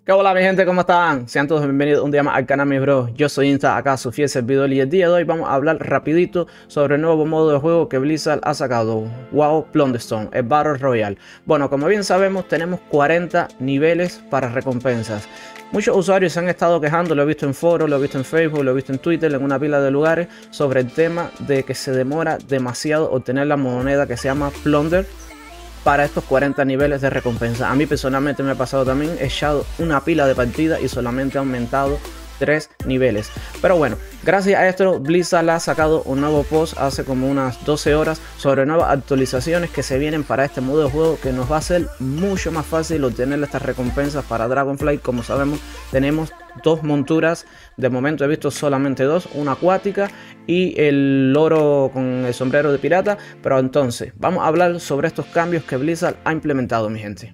¿Qué hola mi gente? ¿Cómo están? Sean todos bienvenidos un día más al canal, mis bros. Yo soy Insta, acá su fiel servidor, y el día de hoy vamos a hablar rapidito sobre el nuevo modo de juego que Blizzard ha sacado, WoW Plunderstone, el Battle Royale. Bueno, como bien sabemos, tenemos 40 niveles para recompensas. Muchos usuarios se han estado quejando, lo he visto en foros, lo he visto en Facebook, lo he visto en Twitter, en una pila de lugares, sobre el tema de que se demora demasiado obtener la moneda que se llama Plunder para estos 40 niveles de recompensa. A mí personalmente me ha pasado también, he echado una pila de partidas y solamente ha aumentado 3 niveles. Pero bueno, gracias a esto Blizzard ha sacado un nuevo post hace como unas 12 horas sobre nuevas actualizaciones que se vienen para este modo de juego, que nos va a hacer mucho más fácil obtener estas recompensas para Dragonflight. Como sabemos, tenemos dos monturas, de momento he visto solamente dos, una acuática y el loro con el sombrero de pirata. Pero entonces vamos a hablar sobre estos cambios que Blizzard ha implementado, mi gente.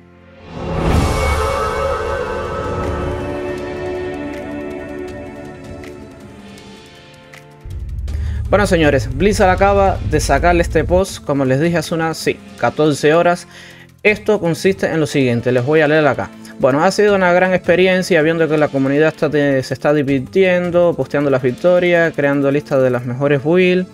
Bueno señores, Blizzard acaba de sacarle este post, como les dije hace unas 14 horas. Esto consiste en lo siguiente, les voy a leer acá. Bueno, ha sido una gran experiencia viendo que la comunidad se está divirtiendo, posteando las victorias, creando listas de las mejores builds.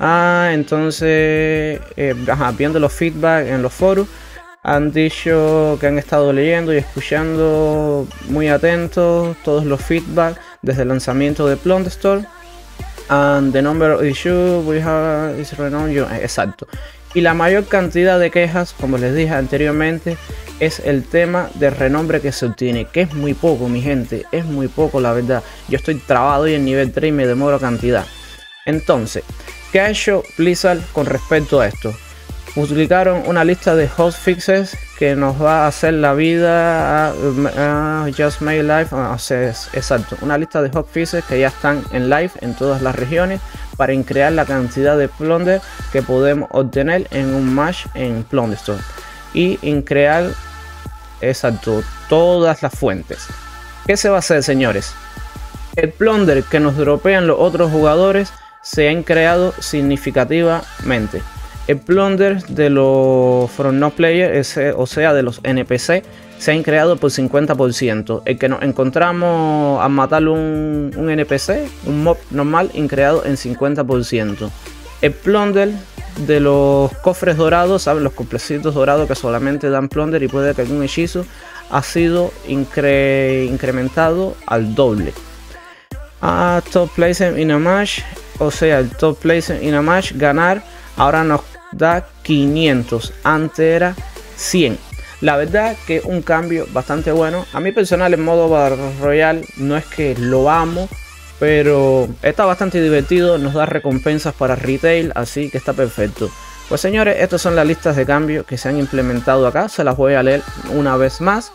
Viendo los feedback en los foros. Han dicho que han estado leyendo y escuchando muy atentos todos los feedback desde el lanzamiento de Plunderstone. And the number of issues we have is renowned. Exacto. Y la mayor cantidad de quejas, como les dije anteriormente, es el tema de renombre que se obtiene, que es muy poco, mi gente, es muy poco, la verdad. Yo estoy trabado hoy en nivel 3 y me demoro cantidad. Entonces, ¿qué ha hecho Blizzard con respecto a esto? Publicaron una lista de hotfixes que nos va a hacer la vida just made live. Exacto, una lista de hotfixes que ya están en live en todas las regiones para increar la cantidad de plunder que podemos obtener en un match en Plunderstone y increar, exacto, todas las fuentes. ¿Qué se va a hacer, señores? El plunder que nos dropean los otros jugadores se han creado significativamente. El plunder de los from no player, o sea de los NPC, se han creado por 50%. El que nos encontramos al matar un NPC, un mob normal, increado en 50%. El plunder de los cofres dorados, ¿saben? Los complecitos dorados que solamente dan plunder y puede que algún hechizo, ha sido incrementado al doble. Top placement in a match, o sea, el top placement in a match, ganar, ahora nos da 500, antes era 100. La verdad que un cambio bastante bueno. A mí personal en modo Battle Royale no es que lo amo, pero está bastante divertido, nos da recompensas para retail, así que está perfecto. Pues señores, estas son las listas de cambios que se han implementado acá, se las voy a leer una vez más.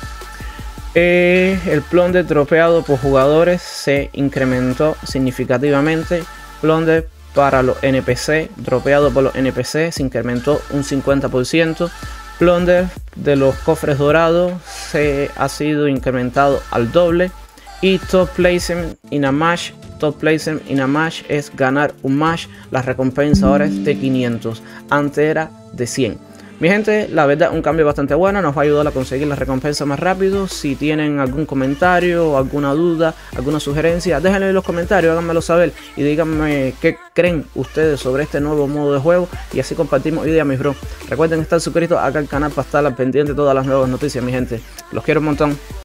El plunder dropeado por jugadores se incrementó significativamente. Plunder para los NPC, dropeado por los NPC, se incrementó un 50%. Plunder de los cofres dorados se ha sido incrementado al doble. Y top placement in a match, top placement in a match es ganar un match. La recompensa ahora es de 500, antes era de 100. Mi gente, la verdad, un cambio bastante bueno, nos va a ayudar a conseguir la recompensa más rápido. Si tienen algún comentario, alguna duda, alguna sugerencia, déjenlo en los comentarios, háganmelo saber y díganme qué creen ustedes sobre este nuevo modo de juego, y así compartimos ideas, mis bros. Recuerden estar suscritos acá al canal para estar al pendiente de todas las nuevas noticias, mi gente. Los quiero un montón.